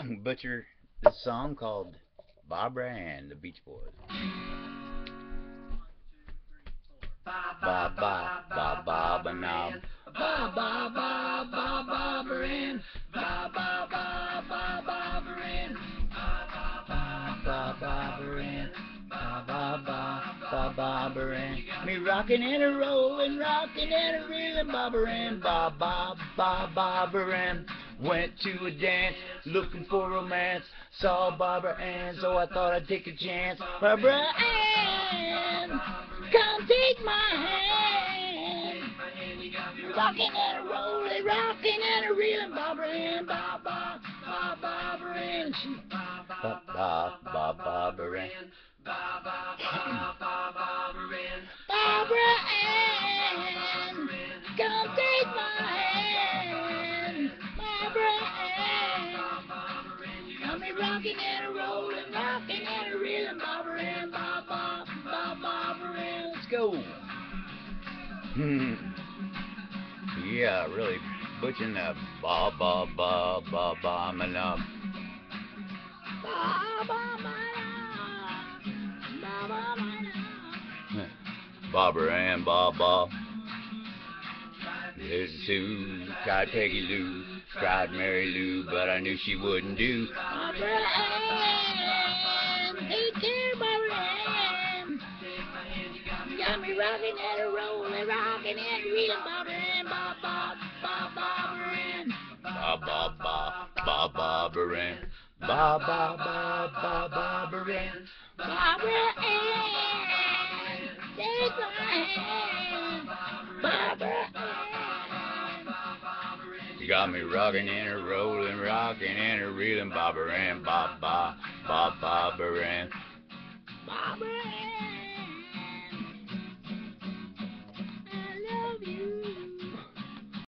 butcher this song called Barbara and the Beach Boys. Ba ba ba ba ba knob. Ba ba ba ba ba barin. Ba ba ba ba ba barin. Ba ba ba ba barin. Ba ba ba ba ba barin. Me rockin' and a rollin', rockin' and a reelin', bobberin', ba ba ba ba barin. Went to a dance, looking for romance. Saw Barbara Ann, so I thought I'd take a chance. Barbara Ann, come take my hand. Rockin' and a rollin', rockin' and a reelin', Barbara Ann, ba ba ba Barbara Ann, ba ba ba Barbara Ann, ba ba ba Barbara Ann, Barbara Ann, come take my hand. Barbara Ann, got me rockin' and a rollin', rockin' and a reelin', Barbara Ann, ba ba ba Barbara Ann. Let's go. Yeah, really butchering that ba ba ba ba ba my love. Ba ba my love. Ba ba my love. Barbara Ann, ba ba. Listen to, cried Peggy Lou, cried Mary Lou, but I knew she wouldn't do. Barbara Ann, take care, Barbara Ann. Got me rockin' and a rollin', rockin' and a reelin', Barbara Ann, ba ba ba Barbara Ann, ba ba ba ba Barbara Ann, ba ba ba ba Barbara Ann, Barbara Ann, take my hand, Barbara Ann. You got me rockin' and a rollin', rockin' and a reelin', Barbara Ann, ba ba ba Barbara Ann.